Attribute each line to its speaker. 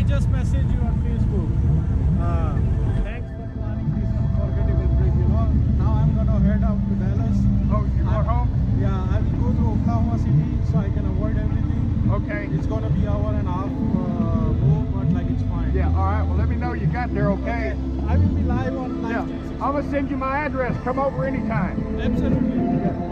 Speaker 1: just messaged you on Facebook. Thanks for planning this unforgettable trip. You know, now I'm gonna head out to Dallas.
Speaker 2: Oh, you going home?
Speaker 1: Yeah, I will go to Oklahoma City so I can avoid everything.
Speaker 2: Okay.
Speaker 1: It's gonna be hour and a half move, but like it's fine.
Speaker 2: Yeah, all right. Well, let me know you got there, okay?
Speaker 1: I will be live on live.
Speaker 2: Yeah. I'm going to send you my address. Come over anytime.
Speaker 1: Absolutely.
Speaker 2: Yeah.